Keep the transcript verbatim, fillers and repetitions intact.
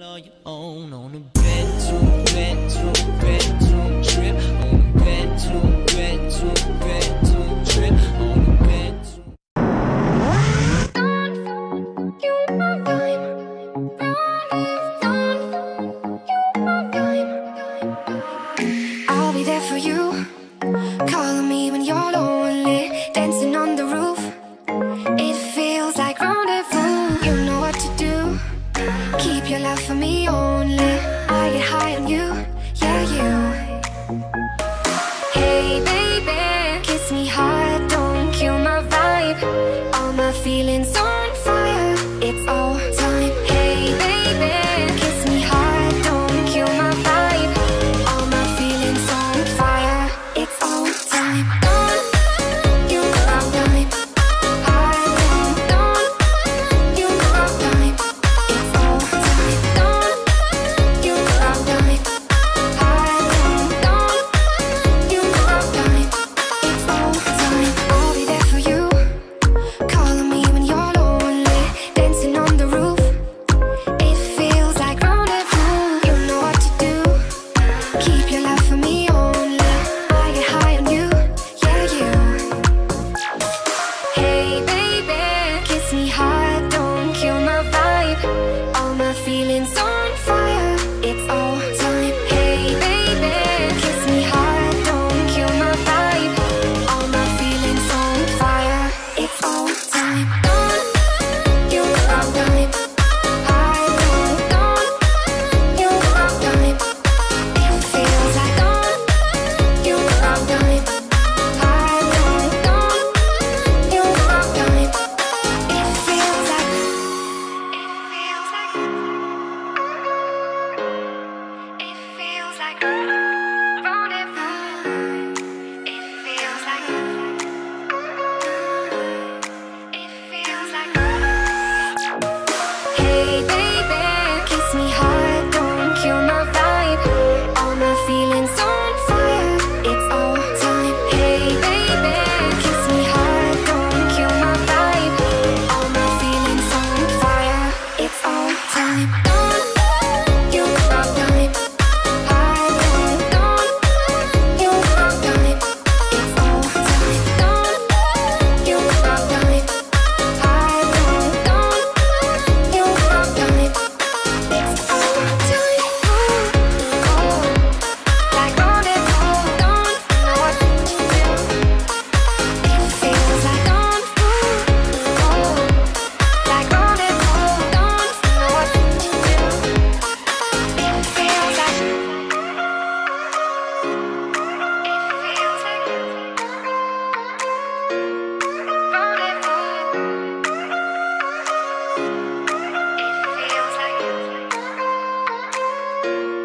all your own on a bedroom, bedroom, bedroom trip. On a bedroom, bedroom, bedroom trip. On a bedroom. You my vibe, you my vibe. I'll be there for you, calling me when you're lonely, dancing on the roof. It feels like rendezvous. You know what to do. Keep your love for me only. I get high on you, yeah, you. Hey baby, kiss me hard, don't kill my vibe. All my feelings on fire, it's all time. Hey baby, kiss me hard, don't kill my vibe. All my feelings on fire, it's all time. Don't you know my vibe. Hard, don't you know my vibe. It's all time. Don't you know my vibe. Hard, don't you know my vibe. It's all time. I'll be there for you, calling me when you're lonely, dancing on the roof. It feels like rendezvous. You know what to do. Keep your love for me only. I get high on you, yeah, you. Hey baby, kiss me hard, don't kill my vibe. All my feelings on fire, it's all time. Hey baby, kiss me hard, don't kill my vibe. All my feelings on fire, it's all time. Don't you know my vibe. Hard, don't you know my vibe. It feels like don't you know my vibe. Hard, don't you know my vibe. It feels like, it feels like, it feels like rendezvous. It feels like, it feels like. Hey baby, kiss me hard, don't kill my vibe. All my feelings on fire, it's all time. Hey baby, kiss me hard, don't kill my vibe. All my feelings on fire, it's all time. Don't you know my vibe. Hard, don't you know my vibe. It's all time. Don't you know my vibe. Hard, don't you know my vibe. It's all time. Oh, like rendezvous. Don't know what to do. It feels like don't. Oh, like rendezvous. Don't know what to do. It feels like. It feels like rendezvous. It feels like.